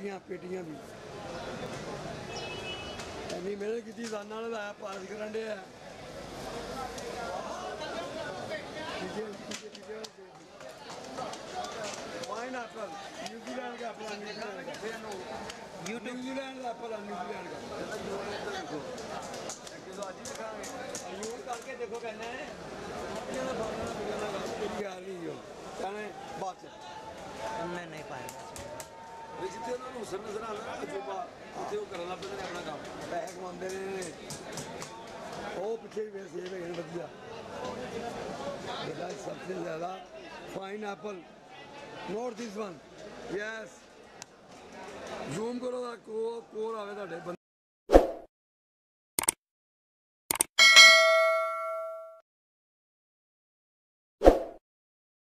पेटियां पेटियां भी इन्नी मेहनत की साना ने लाया पास करन डे पाइन एप्पल न्यूजीलैंड का एप्पल न्यूजीलैंड का एप्पल न्यूजीलैंड का यूज करके देखो कहने गल नहीं हो कहने बाद मैं नहीं पाएगा जिथे उन्होंने हुसन नजर आता ना अजूबा उत्थे वो करन लग पैंदे ने अपना काम पैसे कमाते ने वो पिछे भी सेब है वधिया सबसे ज़्यादा pineapple not this one yes zoom करो कोर आवे तुहाडे